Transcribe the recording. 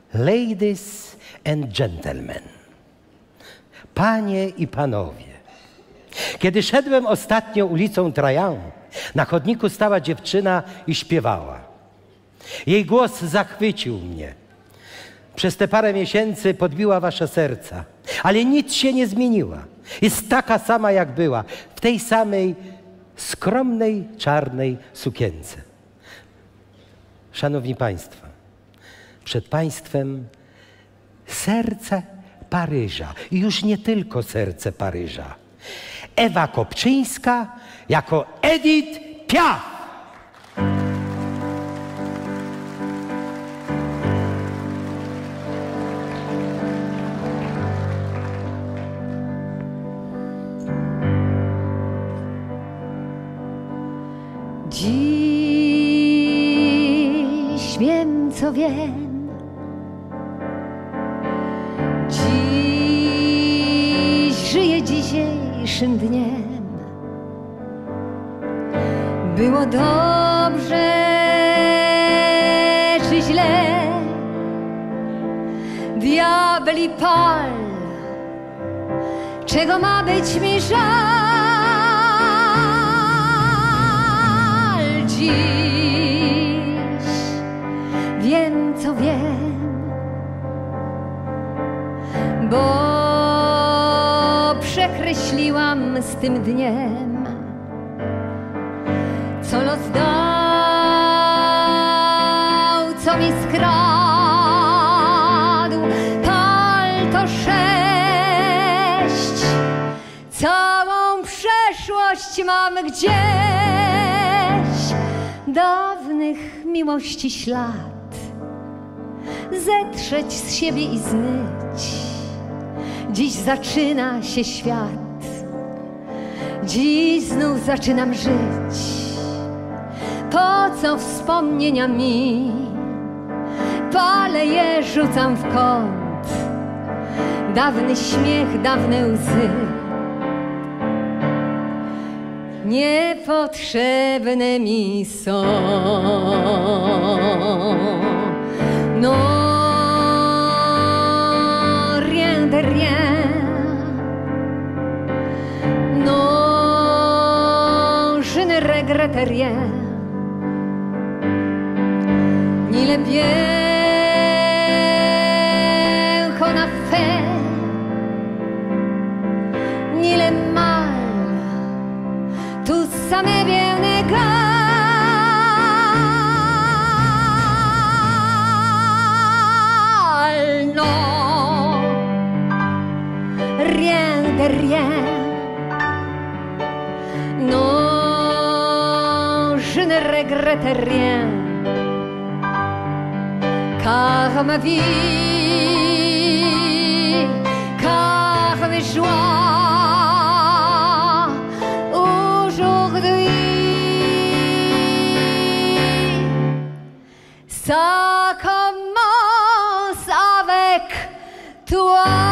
Ladies and gentlemen, panie i panowie, kiedy szedłem ostatnio ulicą Trajan, na chodniku stała dziewczyna i śpiewała. Jej głos zachwycił mnie. Przez te parę miesięcy podbiła wasze serca, ale nic się nie zmieniła. Jest taka sama, jak była, w tej samej skromnej, czarnej sukience. Szanowni państwo, przed państwem serce Paryża i już nie tylko serce Paryża. Ewa Kopczyńska jako Edith Piaf. Dziś wiem, co wiem. Dziś żyję dzisiejszym dniem. Było dobrze czy źle, diabli pal, czego ma być mi żal. Dziś wiem, co wiem, bo przekreśliłam z tym dniem, co los dał, co mi skradł. Pal to 6, całą przeszłość mam gdzieś, dawnych miłości ślad, zetrzeć z siebie i zmyć. Dziś zaczyna się świat, dziś znów zaczynam żyć. Po co wspomnienia mi? Palę je, rzucam w kąt. Dawny śmiech, dawne łzy, niepotrzebne mi są. No, rien de rien. Non, je ne regrette rien. Ni le bien qu'on a fait, ni le mal, tout ça m'est bien égal. Non, rien de rien. Non, je ne regrette rien, car ma vie, car mes joies aujourd'hui, ça commence avec toi.